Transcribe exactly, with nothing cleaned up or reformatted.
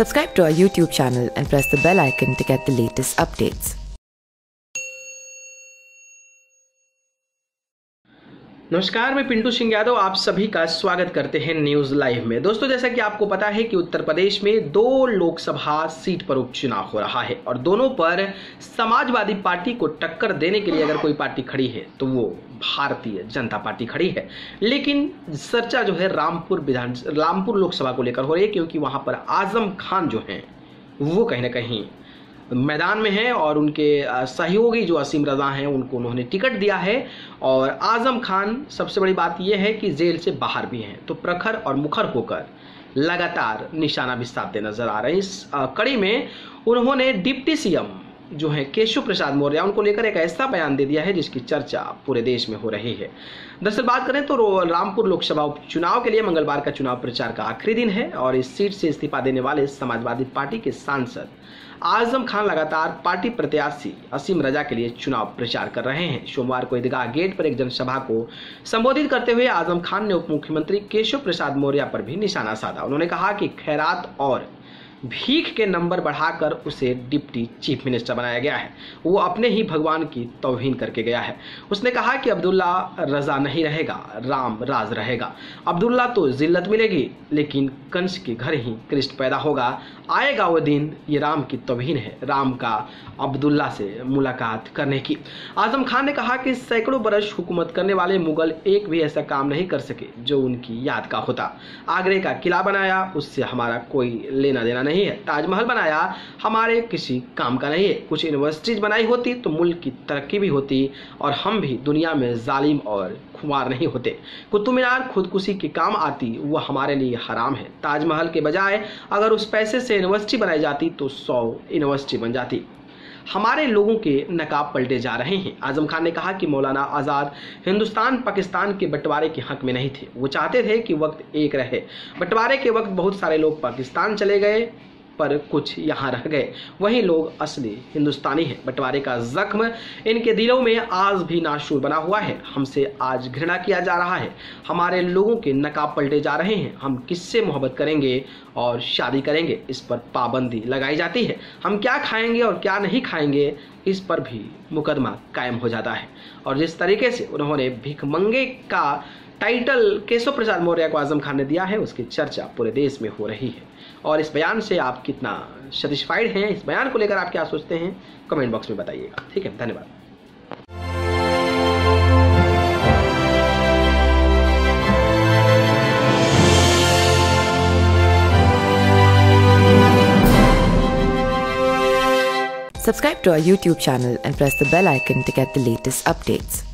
Subscribe to our YouTube channel and press the bell icon to get the latest updates. नमस्कार, मैं पिंटू सिंह यादव आप सभी का स्वागत करते हैं न्यूज लाइव में। दोस्तों, जैसा कि आपको पता है कि उत्तर प्रदेश में दो लोकसभा सीट पर उपचुनाव हो रहा है और दोनों पर समाजवादी पार्टी को टक्कर देने के लिए अगर कोई पार्टी खड़ी है तो वो भारतीय जनता पार्टी खड़ी है। लेकिन चर्चा जो है रामपुर विधान रामपुर लोकसभा को लेकर हो रही है, क्योंकि वहां पर आजम खान जो हैं वो कहीं ना कहीं मैदान में हैं और उनके सहयोगी जो असीम रजा हैं उनको उन्होंने टिकट दिया है। और आजम खान, सबसे बड़ी बात यह है कि जेल से बाहर भी हैं, तो प्रखर और मुखर होकर लगातार निशाना भी साधते नजर आ रहे हैं। इस कड़ी में उन्होंने डिप्टी सीएम जो है केशव प्रसाद मौर्य उनको लेकर एक ऐसा बयान दे दिया है जिसकी चर्चा पूरे देश में हो रही है। दरअसल बात करें तो रामपुर लोकसभा उपचुनाव के लिए मंगलवार का चुनाव प्रचार का आखिरी दिन है और इस सीट से इस्तीफा देने वाले समाजवादी पार्टी के सांसद आजम खान लगातार पार्टी प्रत्याशी असीम रजा के लिए चुनाव प्रचार कर रहे हैं। सोमवार को ईदगाह गेट पर एक जनसभा को संबोधित करते हुए आजम खान ने उप मुख्यमंत्री केशव प्रसाद मौर्य पर भी निशाना साधा। उन्होंने कहा कि खैरात और भीख के नंबर बढ़ाकर उसे डिप्टी चीफ मिनिस्टर बनाया गया है, वो अपने ही भगवान की तौहीन करके गया है। उसने कहा कि अब्दुल्ला रजा नहीं रहेगा, राम राज रहेगा। अब्दुल्ला तो जिल्लत मिलेगी, लेकिन कंस के घर ही कृष्ण पैदा होगा। आएगा वो दिन, ये राम की तौहीन है, राम का अब्दुल्ला से मुलाकात करने की। आजम खान ने कहा कि सैकड़ों बरस हुकूमत करने वाले मुगल एक भी ऐसा काम नहीं कर सके जो उनकी याद का होता। आगरे का किला बनाया, उससे हमारा कोई लेना देना नहीं है। ताजमहल बनाया, हमारे किसी काम का नहीं है। कुछ यूनिवर्सिटीज बनाई होती तो मुल्क की तरक्की भी होती और हम भी दुनिया में जालिम और खुमार नहीं होते। कुतुब मीनार खुदकुशी के काम आती, वो हमारे लिए हराम है। ताजमहल के बजाय अगर उस पैसे से यूनिवर्सिटी बनाई जाती तो सौ यूनिवर्सिटी बन जाती। हमारे लोगों के नकाब पलटे जा रहे हैं। आजम खान ने कहा कि मौलाना आज़ाद हिंदुस्तान पाकिस्तान के बंटवारे के हक में नहीं थे, वो चाहते थे कि वक्त एक रहे। बंटवारे के वक्त बहुत सारे लोग पाकिस्तान चले गए पर कुछ यहाँ रह गए, वही लोग असली हिंदुस्तानी हैं। बंटवारे का जख्म इनके दिलों में आज भी नाशूर बना हुआ है। हमसे आज घृणा किया जा रहा है, हमारे लोगों के नकाब पलटे जा रहे हैं। हम किससे मोहब्बत करेंगे और शादी करेंगे, इस पर पाबंदी लगाई जाती है। हम क्या खाएंगे और क्या नहीं खाएंगे, इस पर भी मुकदमा कायम हो जाता है। और जिस तरीके से उन्होंने भिखमंगे का टाइटल केशव प्रसाद मौर्य को आजम खान ने दिया है, उसकी चर्चा पूरे देश में हो रही है। और इस बयान से आप कितना सेटिस्फाइड हैं, इस बयान को लेकर आप क्या सोचते हैं, कमेंट बॉक्स में बताइएगा। ठीक है, धन्यवाद। Subscribe to our YouTube channel and press the bell icon to get the latest updates.